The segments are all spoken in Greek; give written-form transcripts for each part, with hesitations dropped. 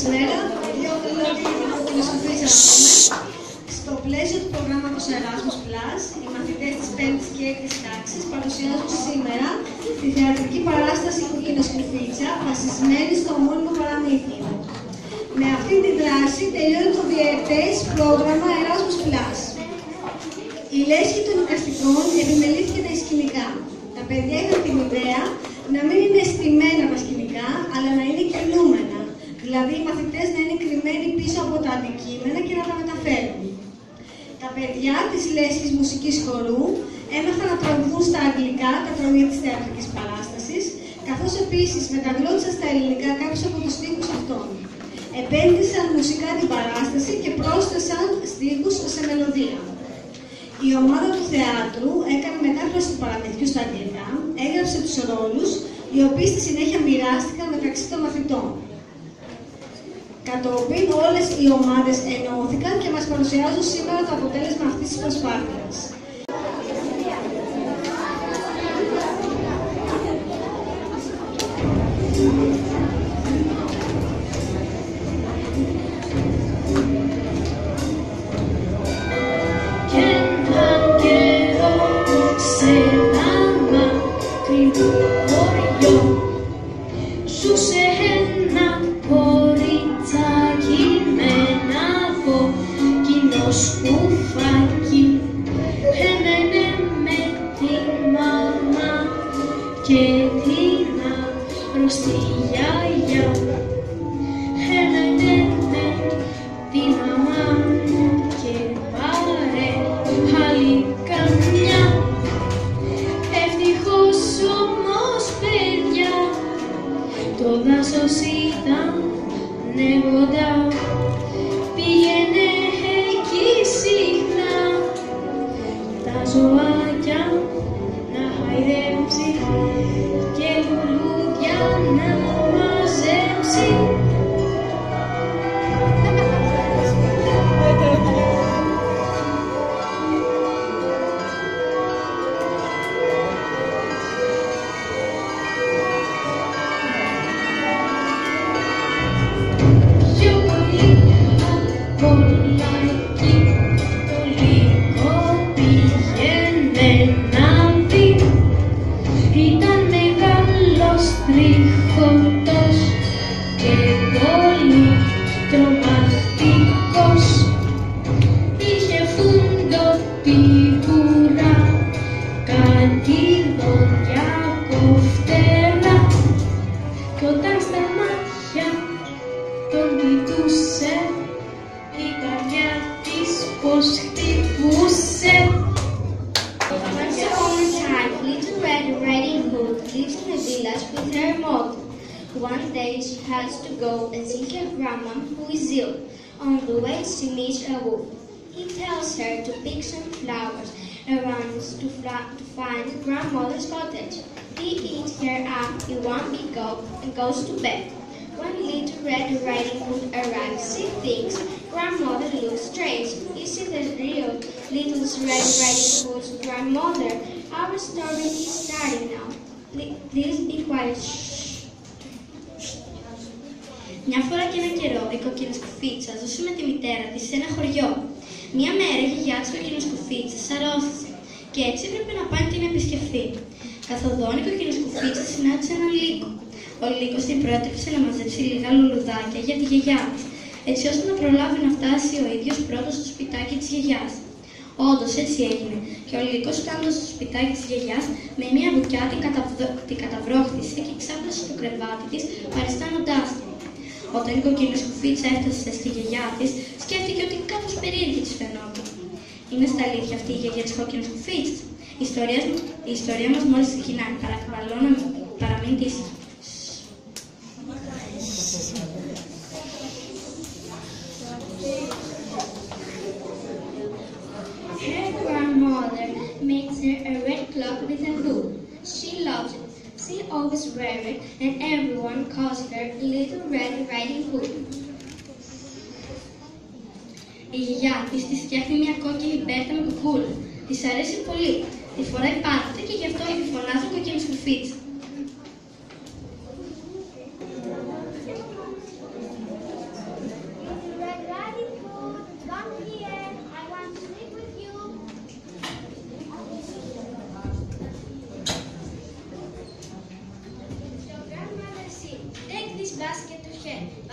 Καλησπέρα. Στο πλαίσιο του προγράμματος Erasmus+, οι μαθητές της 5ης και 6ης τάξης παρουσιάζουν σήμερα τη θεατρική παράσταση Κοκκινοσκουφίτσα, βασισμένη στο ομώνυμο παραμύθι. Με αυτή τη δράση τελειώνει το διετές πρόγραμμα Erasmus+. Η λέσχη των εικαστικών επιμελήθηκε τα σκηνικά. Τα παιδιά είχαν την ιδέα να μην είναι στημένα τα σκηνικά, αλλά να είναι κινούμενα. Δηλαδή οι μαθητές να είναι κρυμμένοι πίσω από τα αντικείμενα και να τα μεταφέρουν. Τα παιδιά της λέσχης μουσικής χορού έμαθαν να τραγουδούν στα αγγλικά τα τραγούδια της θεατρικής παράστασης, καθώς επίσης μεταγλώτησαν στα ελληνικά κάποιους από τους στίχους αυτών. Επένδυσαν μουσικά την παράσταση και πρόσθεσαν στίχους σε μελωδία. Η ομάδα του θεάτρου έκανε μετάφραση του παραμυθιού στα αγγλικά, έγραψε τους ρόλους, οι οποίοι στη συνέχεια μοιράστηκαν μεταξύ των μαθητών. Κατόπιν όλες οι ομάδες ενώθηκαν και μας παρουσιάζουν σήμερα το αποτέλεσμα αυτής της προσπάθειας. One day she has to go and see her grandma who is ill. On the way she meets a wolf. He tells her to pick some flowers and runs to find grandmother's cottage. He eats her up in one big gulp and goes to bed. When Little Red Riding Hood arrives, she thinks grandmother looks strange. Is it the real Little Red Riding Hood's grandmother? Our story is starting now. Please be quiet. Μια φορά και ένα καιρό, η Κοκκινοσκουφίτσα ζούσε με τη μητέρα της σε ένα χωριό. Μια μέρα η γιαγιά της Κοκκινοσκουφίτσας αρρώστησε και έτσι έπρεπε να πάει να την επισκεφθεί. Καθοδόν η Κοκκινοσκουφίτσα συνάντησε έναν λύκο. Ο λύκος την πρότρεψε να μαζέψει λίγα λουλουδάκια για τη γιαγιά της, έτσι ώστε να προλάβει να φτάσει ο ίδιος πρώτος στο σπιτάκι της γιαγιάς. Όντως έτσι έγινε, και ο λύκος φτάνοντας στο σπιτάκι της γιαγιάς, με μια βουκιά την καταβρόχθησε και ξάπλωσε στο κρεβάτι της, παριστάνοντάς την. Όταν η Κοκκινοσκουφίτσα έφτασε στη γιαγιά της, σκέφτηκε ότι κάπως περίεργη της φαινόταν. Είναι στα αλήθεια αυτή η γιαγιά της Κοκκινοσκουφίτσας? Η ιστορία μας μόλις ξεκινάει. Παρακαλώ να παραμείνετε ήσυχοι. Her grandmother makes her a red cloak with a hood. She loves it. She always wears it, and everyone calls her Little Red Riding Hood. Η γιαγιά της φτιάχνει μια κόκκινη μπέρτα με κουκούλα. Της αρέσει πολύ. Τη φοράει πάντοτε και γι' αυτό τη φωνάζουν Κοκκινοσκουφίτσα.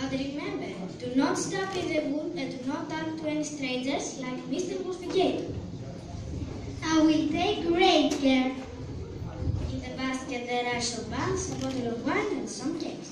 But remember, do not stop in the wood and do not talk to any strangers like Mr. Wolfigator. I will take great care. In the basket there are some buns, a bottle of wine and some cakes.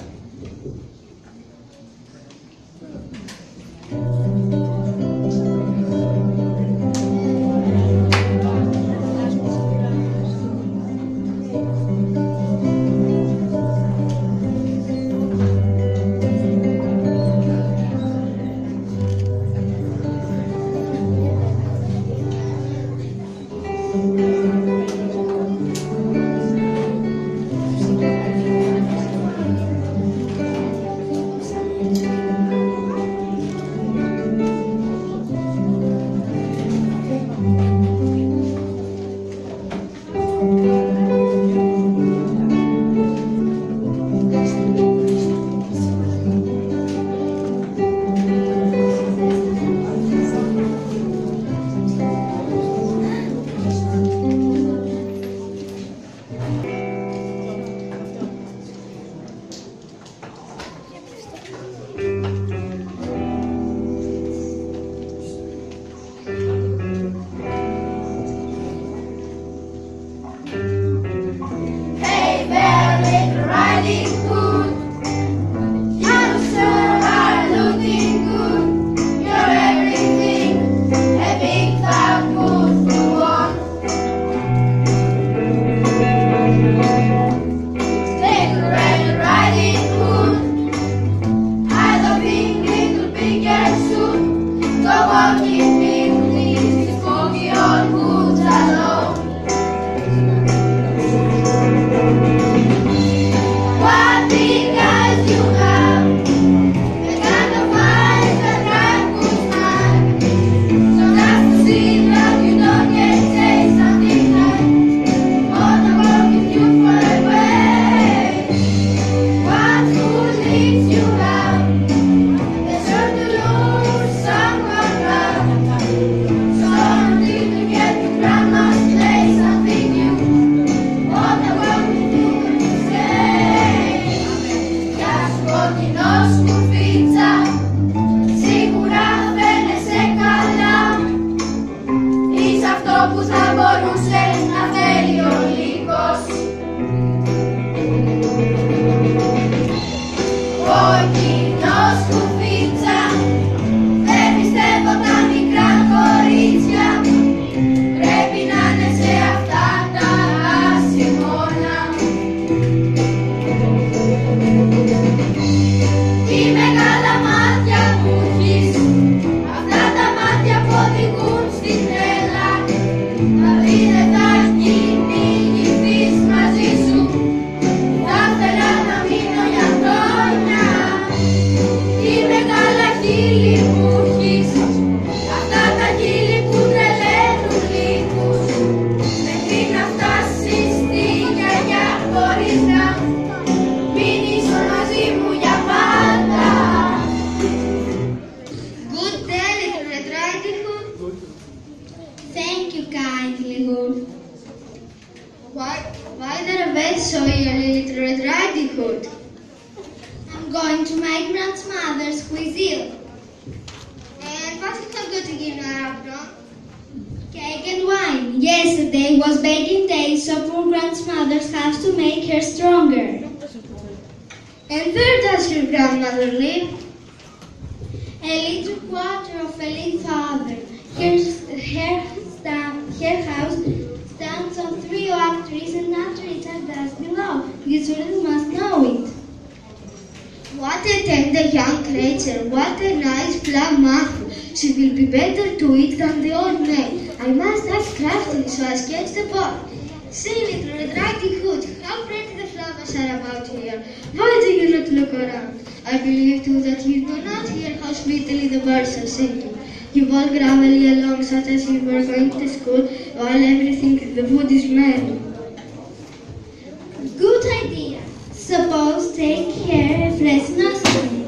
Why the rebels so early, Little Red Riding Hood? I'm going to my grandmother's who is ill. And what you have got to give her up, no? Cake and wine. Yesterday was baking day, so poor grandmother's has to make her stronger. And where does your grandmother live? A little quarter of a league farther. Her house stands on 3 oak trees and after it are dust below. You children must know it. What a tender young creature, what a nice plum muffin. She will be better to eat than the old maid. I must act craftily so as catch the boy. See, Little Red Riding Hood, how pretty the flowers are about here. Why do you not look around? I believe too that you do not hear how sweetly the birds are singing. You walk gravely along such as you were going to school, while everything in the wood is merry. Good idea. Suppose take care of fresh nursery.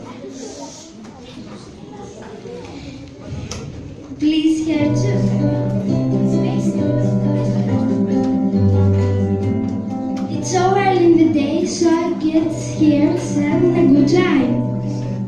Please here too. It's so early in the day, so I get here having a good time.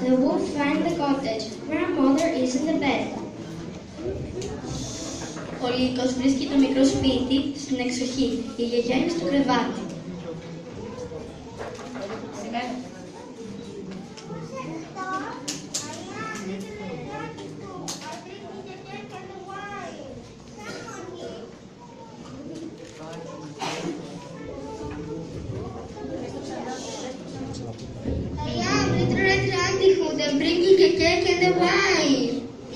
the wolf finds the cottage. Grandmother is in the bed. Ο Λύκος βρίσκει το μικρό σπίτι στην εξοχή. Η γιαγιά είναι στο κρεβάτι. Little Red Riding Hood, I'm bringing the cake and the wine.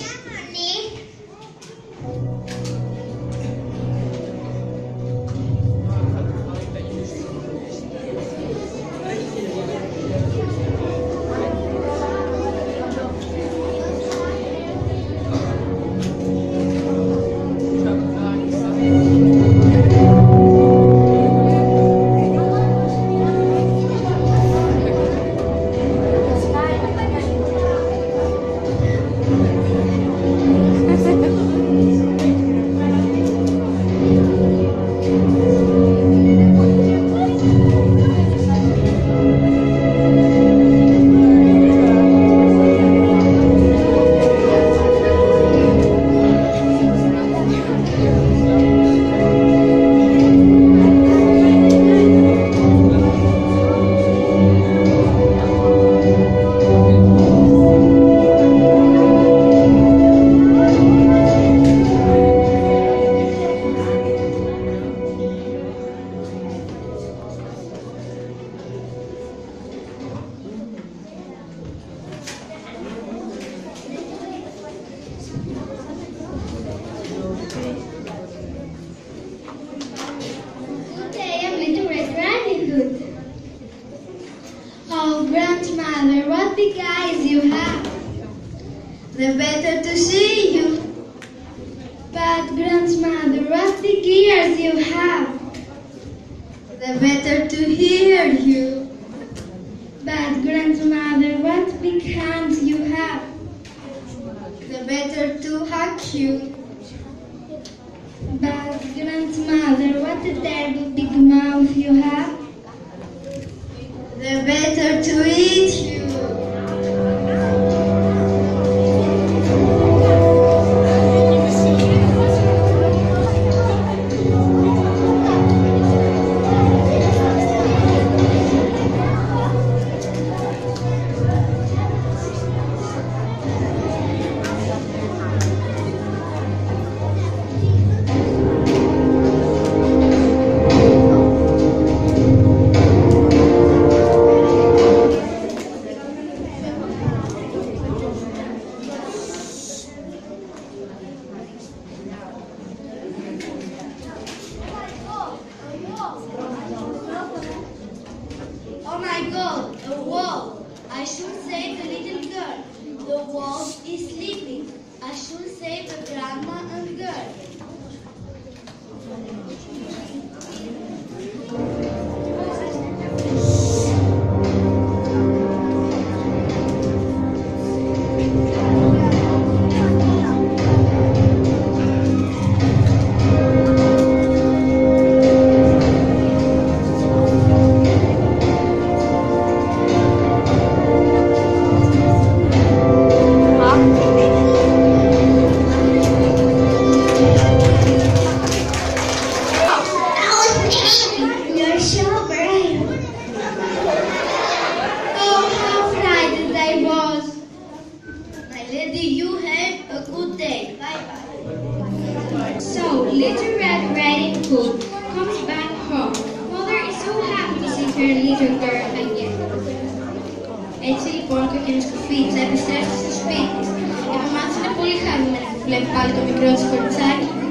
Oh, Grandmother, what big eyes you have. The better to see you. But, Grandmother, what big ears you have. The better to hear you. But, Grandmother, what big hands you have. The better to hug you. But, Grandmother, what a terrible big mouth you have. The better to eat you. Oh my God, a wolf! I should save the little girl. The wolf is sleeping. I should save the grandma and girl. Little Red Riding Hood comes back home. Mother is so happy to see her little girl again. Έτσι λοιπόν και ο κ. Σκουφίτσα επιστρέφει στο σπίτι της. Η μαμά της είναι πολύ χαρούμενη που βλέπει πάλι το μικρό της κοριτσάκι.